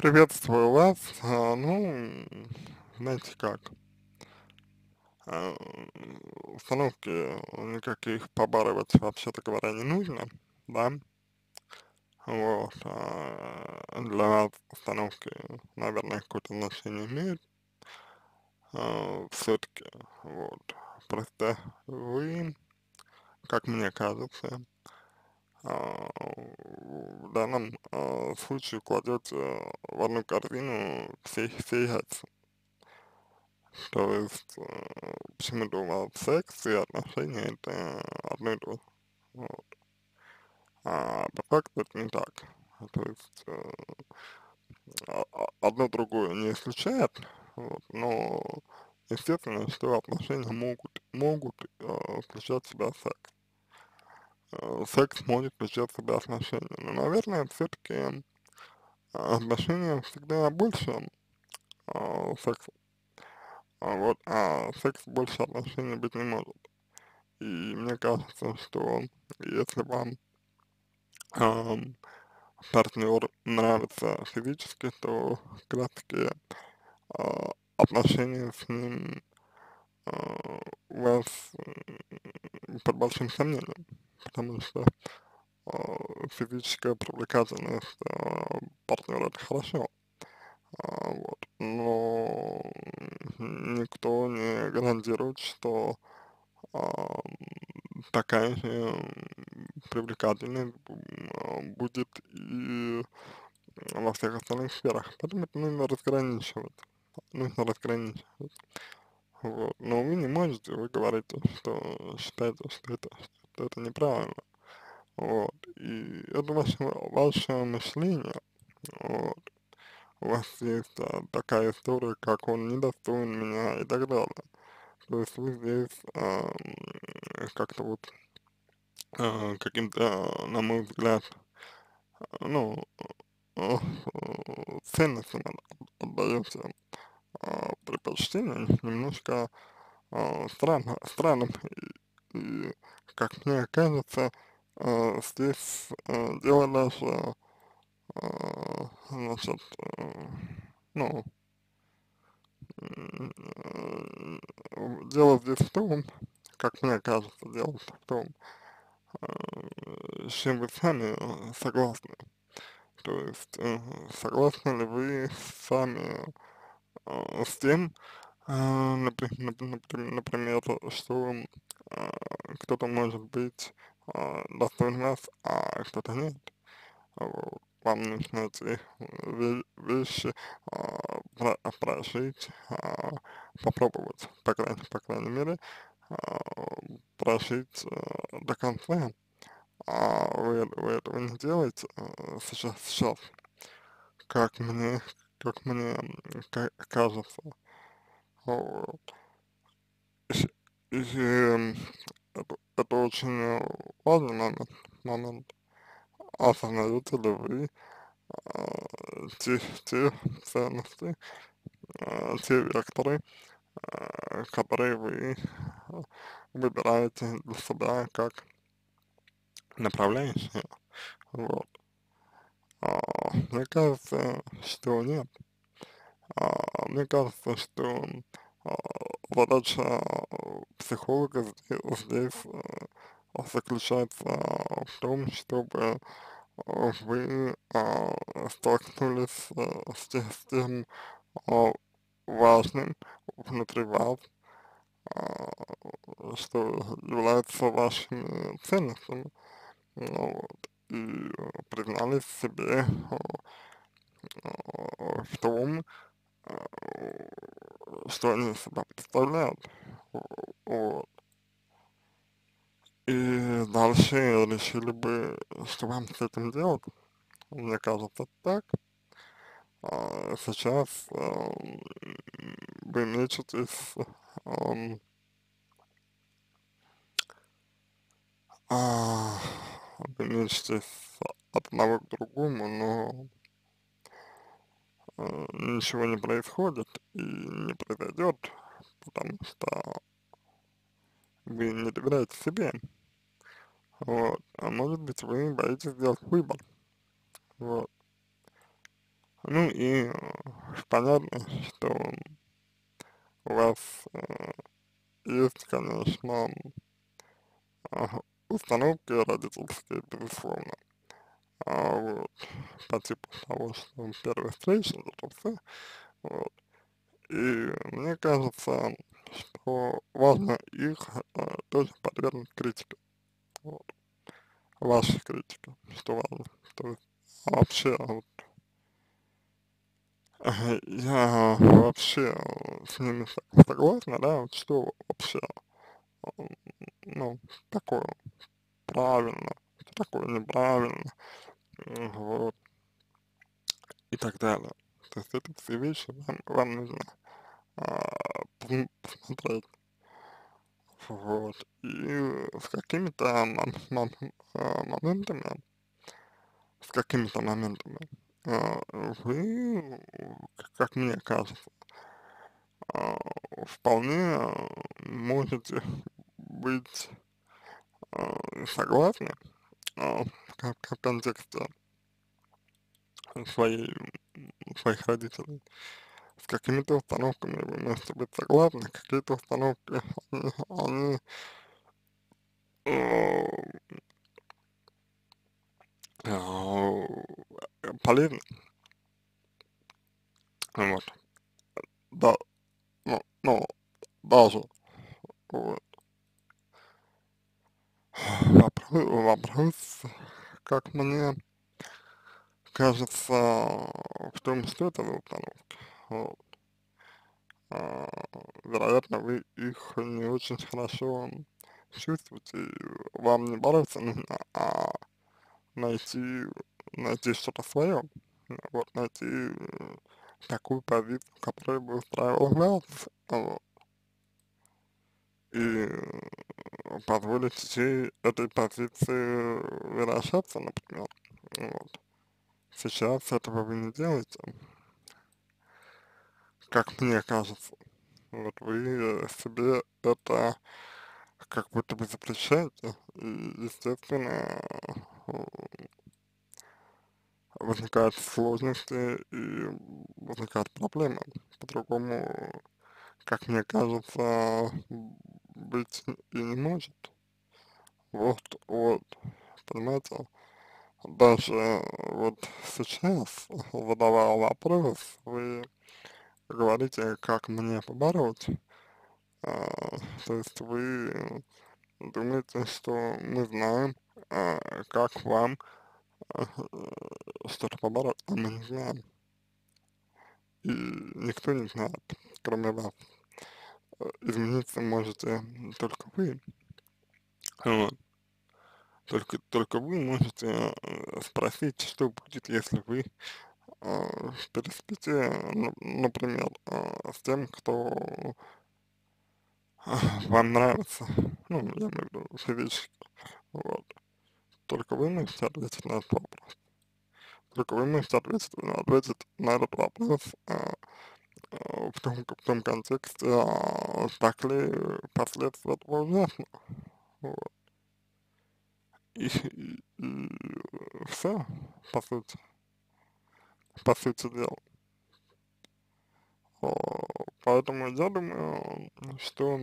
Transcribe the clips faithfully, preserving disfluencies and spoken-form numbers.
Приветствую вас. А, ну, м, знаете как, а, установки никаких побарывать, вообще-то говоря, не нужно, да. Вот. А, для вас установки, наверное, какое-то значение имеют. А, все-таки, вот. Просто вы, как мне кажется, а, в данном а, случае кладете в одну корзину все, все яйца. То есть, э, почему-то у вас секс и отношения это одно и то же. Вот. А по факту это не так. То есть, э, а- а- одно другое не исключает, вот, но естественно, что отношения могут, могут э, включать в себя секс. Э, секс может включать в себя отношения. Но, наверное, все-таки отношения всегда больше э, секса. А вот, а секс больше отношений быть не может. И мне кажется, что если вам ам, партнер нравится физически, то как раз таки а, отношения с ним а, у вас м, под большим сомнением, потому что а, физическая привлекательность а, партнера это хорошо, а, вот, но никто не гарантирует, что а, такая же м, привлекательность м, а, будет и во всех остальных сферах. Поэтому это нужно разграничивать. Нужно разграничивать. Вот. Но вы не можете, вы говорите, что считаете, что это, что это неправильно. Вот. И это ваше, ваше мышление. Вот. У вас есть а, такая история, как он недостоин меня и так далее. То есть вы здесь а, м, как-то вот а, каким-то, на мой взгляд, ну, а, ценностям отдаете а, предпочтение немножко а, странно, странным. И, и, как мне кажется, а, здесь а, дело даже, а, значит, а, ну, м, э, дело здесь в том, как мне кажется, дело в том, а, с чем вы сами э, согласны. То есть, э, согласны ли вы сами а, с тем, а, напри- нап- напри- например, что а, кто-то может быть а, достоин вас, а кто-то нет. Вот. Вам нужно эти ве- вещи а, про- прожить, а, попробовать, по крайней, по крайней мере, а, прожить а, до конца. А вы, вы этого не делаете а, сейчас, сейчас, как мне, как мне м, ка- кажется. Вот. И, и, эм, это, это очень э, важный момент, момент. Осознаете ли вы а, те, те ценности, а, те векторы, а, которые вы а, выбираете для себя как направляющие? Вот. А, мне кажется, что нет. А, мне кажется, что а, задача психолога здесь, здесь а, заключается в том, чтобы а, вы а, столкнулись а, с, те- с тем а, важным внутри вас, а, что является вашими ценностями, ну, вот, и э, признались себе а, а, в том, а, что они из себя представляют. Вот. И дальше решили бы, что вам с этим делать. Мне кажется так. А сейчас ам, вы мечетесь, ам, а, вы мечетесь от одного к другому, но а, ничего не происходит и не произойдет, потому что вы не доверяете себе. Вот. А может быть, вы боитесь сделать выбор. Вот. Ну и э, понятно, что у вас э, есть, конечно, ага, установки родительские, безусловно, а, вот, по типу того, что первая встреча, это всё, вот. И мне кажется, что важно их э, тоже подвергнуть критике, вот, вашей критике, что важно, то есть вообще вот ага, я вообще э, с ними со- согласна, да, вот что вообще, м, ну, такое правильно, что такое неправильно, м, вот, и так далее. То есть это все вещи вам, вам нужно а, пом- посмотреть, вот, и с какими-то мом- мом- а, моментами, с какими-то моментами а, вы, к- как мне кажется, а, вполне а, можете быть а, согласны а, в, кон- в контексте своей, м, своих родителей. С какими-то установками вы можете быть согласны, какие-то установки, они, они э, э, полезны, вот, да, ну, ну, даже, вот, вопрос, вопрос, как мне кажется, в том, что это за установки, вот, а, вероятно, вы их не очень хорошо чувствуете, и вам не бороться нужно, а найти, найти что-то свое, вот, найти э, такую позицию, которая бы устраивала вас, вот, и э, позволить всей этой позиции выражаться, например, вот. Сейчас этого вы не делаете, как мне кажется, вот вы э, себе это как будто бы запрещаете, и, естественно, э, возникают сложности и возникают проблемы. По-другому, как мне кажется, быть и не может. Вот, вот, понимаете? Даже вот сейчас, задавая вопрос, вы говорите, как мне побороть. А, то есть вы думаете, что мы знаем, а, как вам а, что-то побороть, а мы не знаем. И никто не знает, кроме вас. Э, Измениться можете только вы. Вот. Только, только вы можете э, спросить, что будет, если вы э, переспите, ну, например, э, с тем, кто э, вам нравится. Ну, я имею в виду физически. Вот. Только вы можете ответить на этот вопрос. Только вы можете ответить, ответить на этот вопрос э, э, в том, в том контексте, а, так ли последствия этого ужасны. Вот. И, и, и все, по сути, по сути дела. А, Поэтому я думаю, что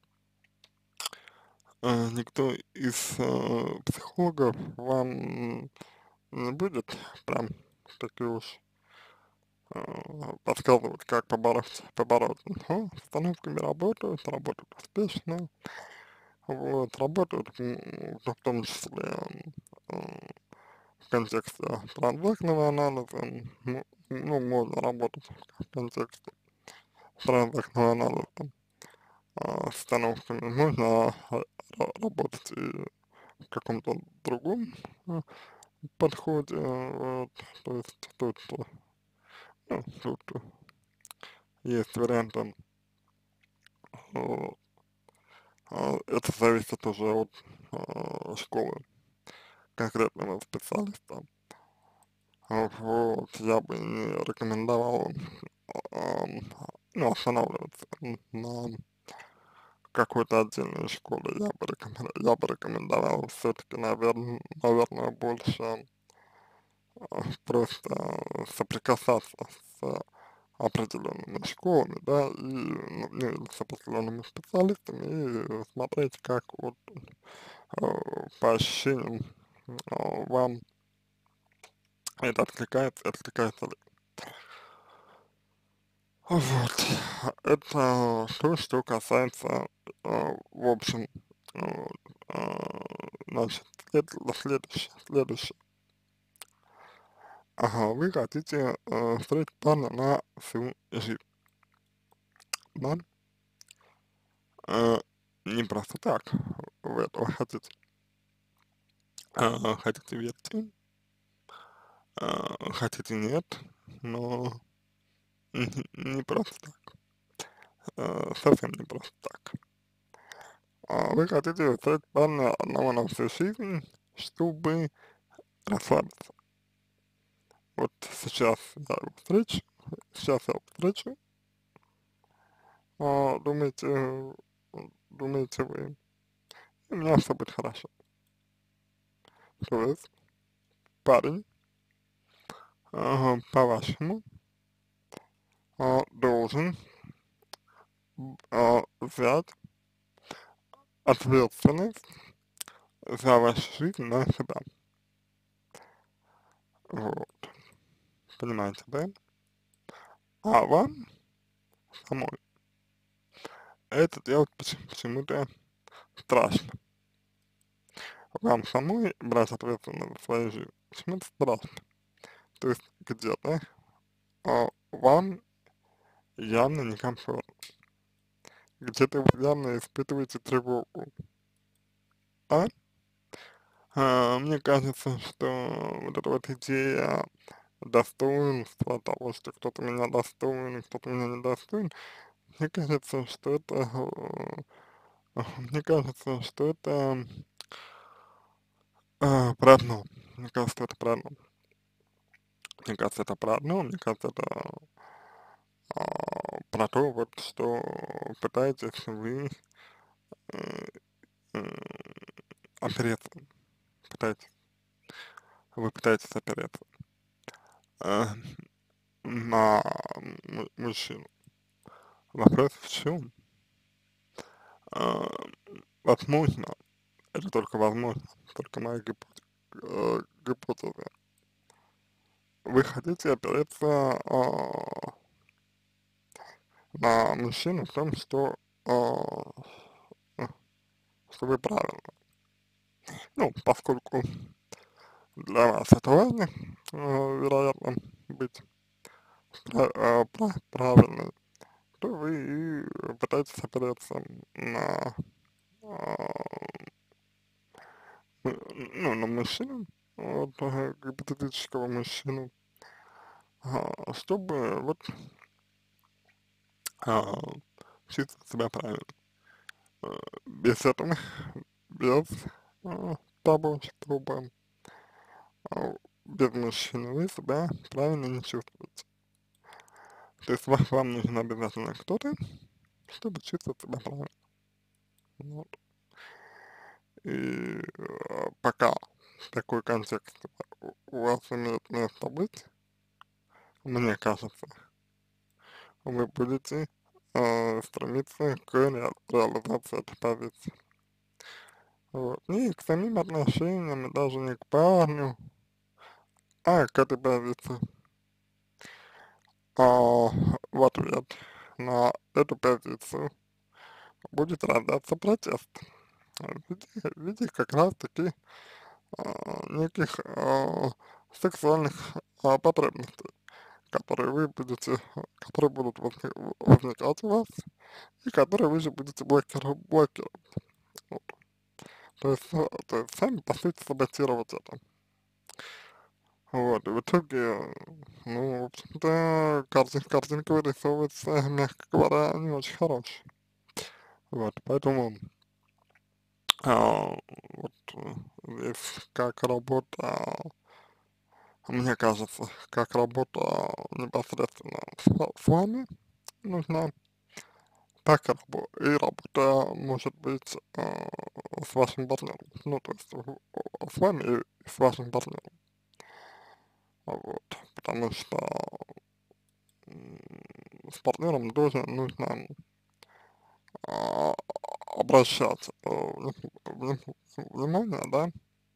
э, никто из э, психологов вам не будет прям таки уж э, подсказывать, как побороть, побороть. Но с установками работают, работают успешно, вот, работают, м, в том числе э, в контексте транзактного анализа, ну, ну, можно работать в контексте транзактного анализа а, с установками, можно а, ра- работать и в каком-то другом а, подходе, вот, то есть тут, э, ну, тут есть варианты, вот, а, это зависит уже от а, школы конкретного специалиста, а, вот, я бы не рекомендовал ам, ну, останавливаться на какой-то отдельной школе. Я бы, рекомен- я бы рекомендовал все-таки, наверное, наверное, больше а, просто соприкасаться с определенными школами, да, и, ну, ну, или с определенными специалистами, и смотреть, как вот э, по ощущениям э, вам это откликается, откликается ли. Вот. Это то, что касается, э, в общем, э, а, значит, след следующее следующее. Ага, вы хотите, э, встретить парня на всю жизнь, да? Э, не просто так вы этого хотите. А, хотите верьте, а, хотите нет, но не не просто так, э, совсем не просто так. А, вы хотите встретить парня одного на всю жизнь, чтобы расслабиться. Вот сейчас я его встречу, сейчас я его встречу, а, думаете, э, думаете вы, у меня все будет хорошо. То есть парень, ага, по-вашему, а, должен, а, взять ответственность за вашу жизнь на себя. Вот, понимаете, да? А вам самой это делать почему- почему-то страшно. Вам самой брать ответственность за свою жизнь почему-то страшно. То есть где-то а, вам явно некомфортно, где-то вы явно испытываете тревогу, а? А, мне кажется, что вот эта вот идея достоинства того, что кто-то меня достоин, и кто-то меня недостоин, мне кажется, что это, э, мне кажется, что это э, про одно. Мне кажется, это про одно. Мне кажется, это про одно. Мне кажется, это а, про то, вот, что пытаетесь вы э, э, опереться, пытаетесь, вы пытаетесь опереться э, на му- мужчину. Вопрос в чем? А, возможно, это только возможно, только моя гипотеза, э, гипотеза. Вы хотите опереться а, на мужчину в том, что, а, э, что вы правильно. Ну, поскольку для вас это важно, э, вероятно, быть пра- э, пра- правильной, то вы и пытаетесь опереться на, а, м, ну, на мужчину, вот, э, гипотетического мужчину, а, чтобы вот а, чувствовать себя правильно. Э, без этого, без а, того, чтобы а, без мужчины вы себя правильно не чувствуете. То есть вам, вам нужен обязательно кто-то, чтобы чувствовать себя правильно. Вот. И э, пока такой контекст у у вас имеет место быть, мне кажется, вы будете э, стремиться к ре реализации этой позиции. Вот. Не к самим отношениям, и даже не к парню, а к этой позиции. А в ответ на эту позицию будет рождаться протест в виде, в виде как раз таки а, неких а, сексуальных а, потребностей, которые вы будете, которые будут возни- возникать у вас, и которые вы же будете блокировать. блокировать. Вот. То есть, э, то есть сами, по сути, саботировать это. Вот, и в итоге, э, ну, в общем-то, картин, картинка вырисовывается, мягко говоря, не очень хорошая. Вот, поэтому, а, вот, э, здесь как работа, мне кажется, как работа непосредственно с, ва- с вами нужна, так и, рабо- и работа может быть а, с вашим партнером, ну, то есть в- с вами и с вашим партнером. вот, потому что м, с партнером тоже нужно а, обращать э, вни- вни- внимание, да,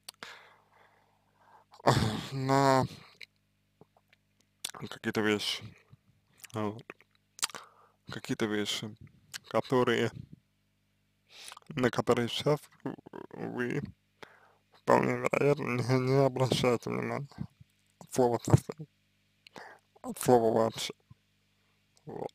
на какие-то вещи, вот, какие-то вещи, которые, на которые сейчас вы вполне вероятно не, не обращаете внимания, от слова совсем, от слова вообще, вот,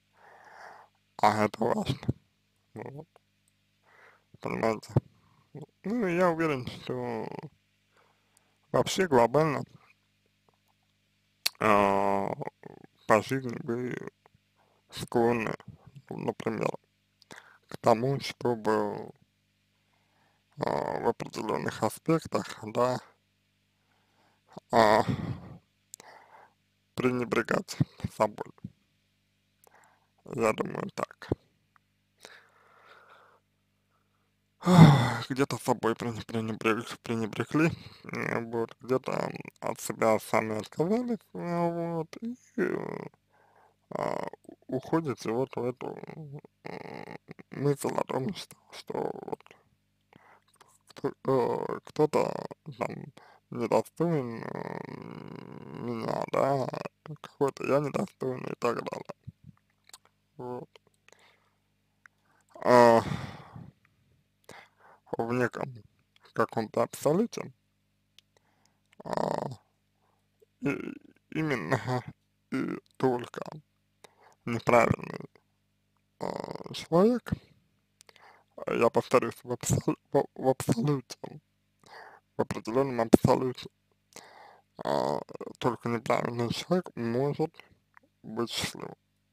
а это важно, вот, понимаете. Ну, и я уверен, что вообще глобально а, по жизни вы склонны, например, к тому, чтобы а, в определенных аспектах, да, а, пренебрегать собой. Я думаю так. Где-то собой пренебрег, пренебрег- пренебрегли, э, вот, где-то от себя сами отказались, э, вот, и э, а, уходите вот в эту м, мысль о том, что, что вот кто- э, кто-то там недостоин э, меня, да, какой-то я недостоин и так далее. Вот. А в неком каком-то абсолюте а, и, именно и только неправильный а, человек, а я повторюсь, в, абсол- в, в абсолюте, в определенном абсолюте, а, только неправильный человек может быть счастливым.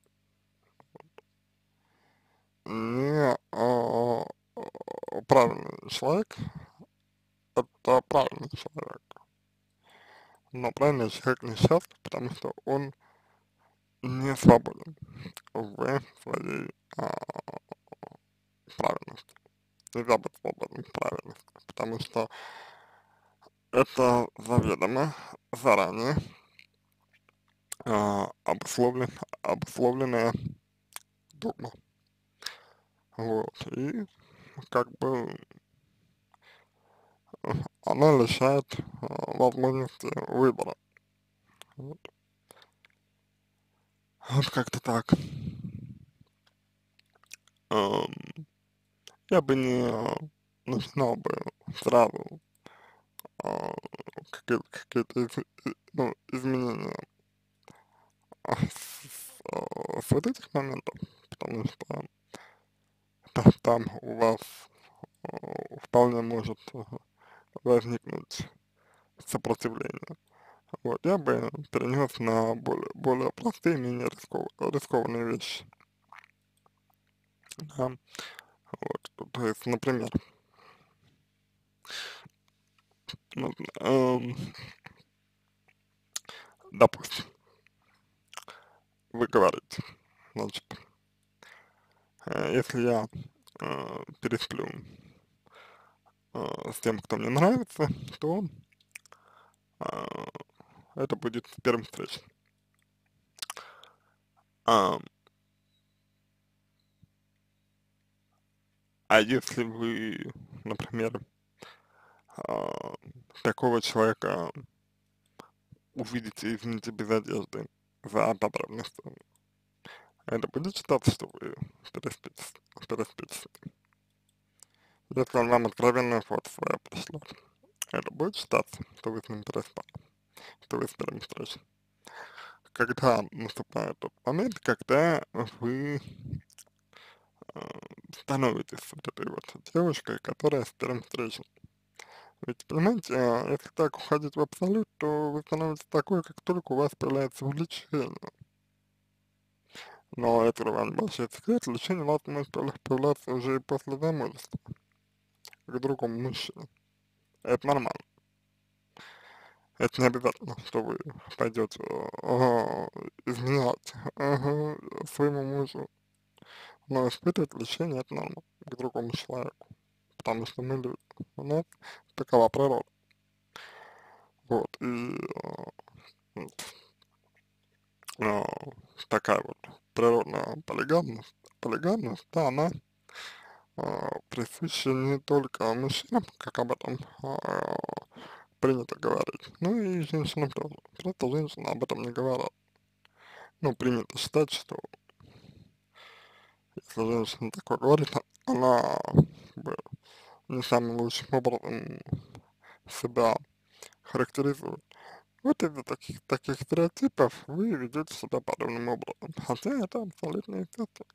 Не а, а, правильный человек, это правильный человек, но правильный человек несчастлив, потому что он не свободен в своей а, правильности. Нельзя быть свободным в правильности, потому что это заведомо, заранее а, обусловлен, обусловленная догма. Вот, и как бы э, она лишает а, возможности выбора. Вот, вот как-то так. Ам, я бы не а, начинал бы сразу а, какие- какие-то из- и- ну, изменения а, с, а, с вот этих моментов, потому что та- там у вас а, вполне может а, возникнуть сопротивление. Вот, я бы перенес на более, более простые, менее рисков, рискованные вещи. Да. Вот, то есть, например, ну, эм, допустим, вы говорите, значит, э, если я э, пересплю э, с тем, кто мне нравится, то э, это будет с первым встречным. А, а если вы, например, а, такого человека увидите, извините, без одежды за потребностью, это будет считаться, что вы переспите, с- переспите с ним. Если он вам откровенное фото свое пришло, это будет считаться, что вы с ним переспали, что вы с первым встречи. Когда наступает тот момент, когда вы э, становитесь вот этой вот девушкой, которая с первым встречен. Ведь, понимаете, а, если так уходить в абсолют, то вы становитесь такой, как только у вас появляется влечение. Но это вам большой секрет, влечение у вас может появля- появляться уже и после замужества к другому мужчине. Это нормально. Это не обязательно, что вы пойдете ага, изменять ага, своему мужу, но испытывать влечение это нормально к другому человеку, потому что мы люди, у нас такова природа. Вот, и Вот. А, такая вот природная полигамность, полигамность, да, она а, присуща не только мужчинам, как об этом а, принято говорить, но и женщинам тоже. Просто женщины об этом не говорят. Ну, принято считать, что если женщина такое говорит, она как бы не самым лучшим образом себя характеризует. Вот из-за таких, таких стереотипов вы ведете себя подобным образом. Хотя это абсолютно естественно.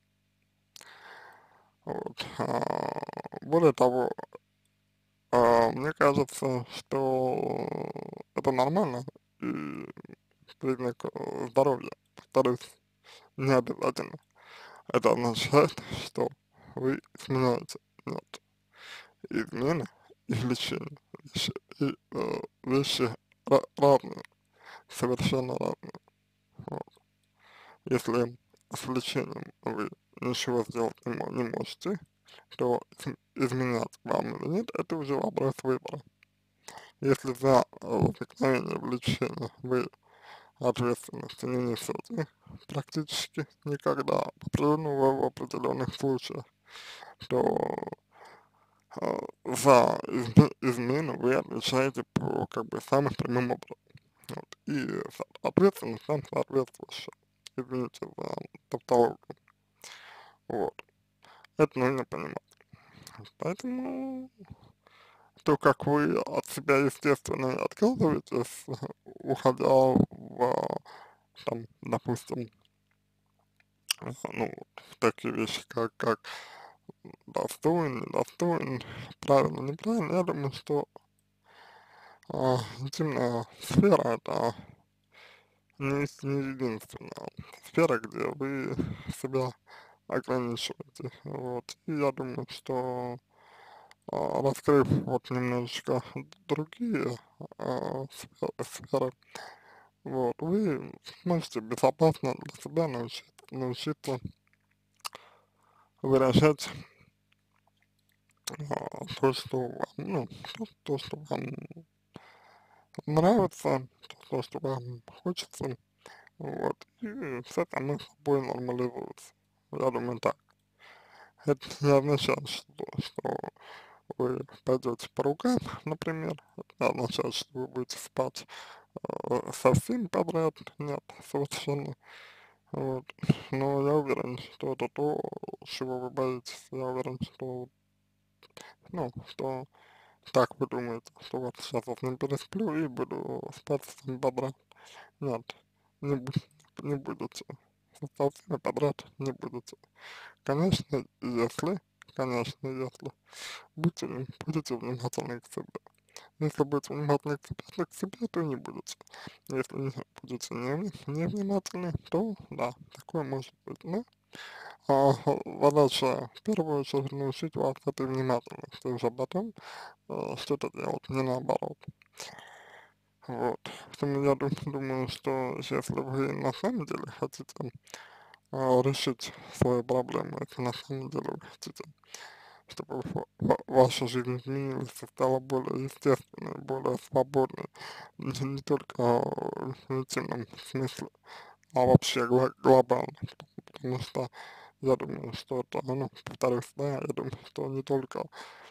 Вот. А, более того, а, мне кажется, что это нормально и признак э, здоровья. Повторюсь, не обязательно. Это означает, что вы изменяете. Нет. Измена и лечение. Вещи, и, э, вещи ра- разные, совершенно разные. Вот. Если с лечением вы ничего сделать не, мо- не можете, то из- изменять вам или нет, это уже вопрос выбора. Если за э, возникновение влечения вы ответственности не несете практически никогда, по определенного в определенных случаях, то э, за изме- измену вы отвечаете по как бы самым прямым образом. Вот. И со- ответственность там соответствующая. Извините за тавтологию. Вот. Это нужно понимать. Поэтому то, как вы от себя, естественно, отказываетесь, уходя в, там, допустим, э, ну, в такие вещи, как, как достоин, недостоин, правильно, неправильно, я думаю, что а, интимная сфера это не, с- не единственная сфера, где вы себя ограничиваете. Вот. И я думаю, что а, раскрыв вот немножечко другие а, сферы, сферы, вот, вы сможете безопасно для себя научить, научиться выражать а, то, что вам, ну, то, то, что вам нравится, то, что вам хочется, вот, и все само собой нормализуется. Я думаю так. Это не означает, что, что вы пойдете по рукам, например, это не означает, что вы будете спать э, со всеми подряд, нет, совершенно. Вот. Но я уверен, что это то, чего вы боитесь. Я уверен, что, ну, что так вы думаете, что вот сейчас я с ним пересплю и буду спать с ним подряд. Нет, не, бу- не будете. Со всеми подряд не будете. Конечно, если, конечно, если будьте, вни- будете внимательны к себе. Если будете внимательны к себе, к себе, то не будете. Если не будете не, вни- невнимательны, то да, такое может быть. Но а, задача в первую очередь научить вас этой внимательности, уже потом а, что-то делать, не наоборот. Вот. Поэтому я дум- думаю, что если вы на самом деле хотите а, решить свою проблему, если на самом деле вы хотите, чтобы ва- ва- ваша жизнь изменилась и стала более естественной, более свободной, не, не только а, в интимном смысле, а вообще гла- глобально, потому что я думаю, что это, ну, повторюсь, да, я думаю, что не только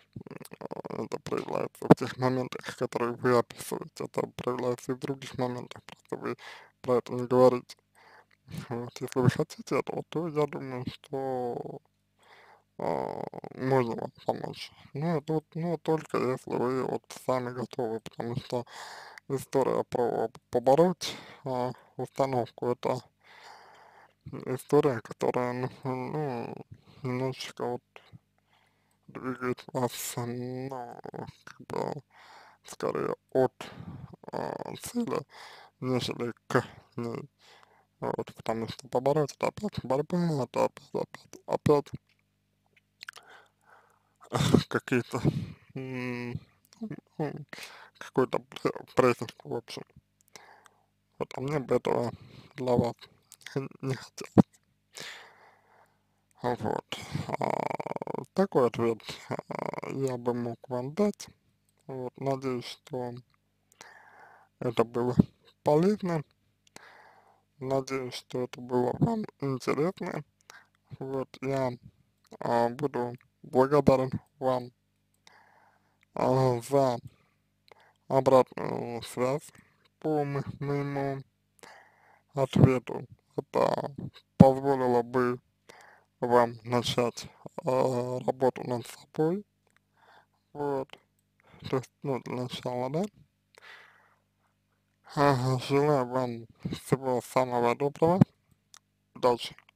а, это проявляется в тех моментах, которые вы описываете, это проявляется и в других моментах, просто вы про это не говорите. Вот, если вы хотите этого, то я думаю, что а, можно вам помочь. Ну, это вот, ну, только если вы вот сами готовы, потому что история про побороть а, установку, это история, которая, ну, ну, немножечко вот двигает вас, ну, как бы, скорее от а, цели, нежели к ней. Вот, потому что побороть это опять борьба, это опять, опять, опять какие-то, м, ну, какой-то пре- прессинг, в общем. Вот, а мне бы этого для вас не не хотелось. Вот. А, такой ответ а, я бы мог вам дать. Вот, надеюсь, что это было полезно. надеюсь, что это было вам интересно. Вот, я а, буду благодарен вам а, за обратную связь по мо- моему ответу. Это позволило бы вам начать а, работу над собой. Вот, то есть, ну, для начала, да. Ага, желаю вам всего самого доброго, удачи.